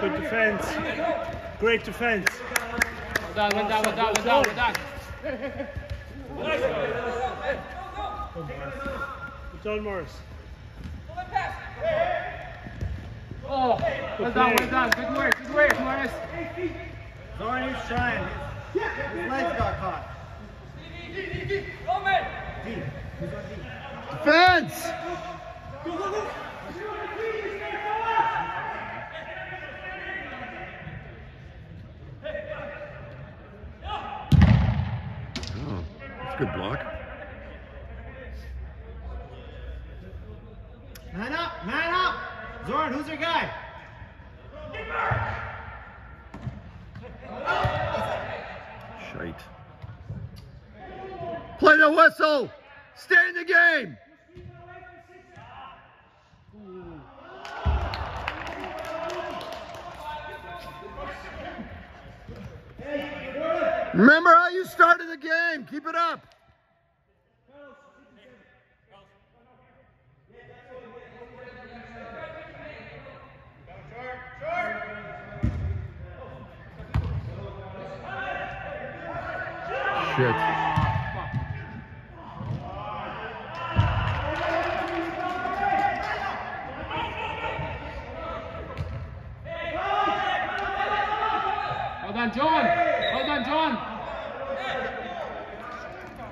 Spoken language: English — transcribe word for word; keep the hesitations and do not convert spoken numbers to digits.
Good defense. Great defense. Well done, well done, well done, well done, well done. Good done, Morris. Oh, well done, well done. Good work, good work, Morris. Zoran is trying. His legs got caught. Defense! Oh, that's a good block. Man up, man up! Zoran, who's your guy? Shite. Play the whistle! Stay in the game! Remember how you started the game. Keep it up. Shit. Well done, John. Well done, John.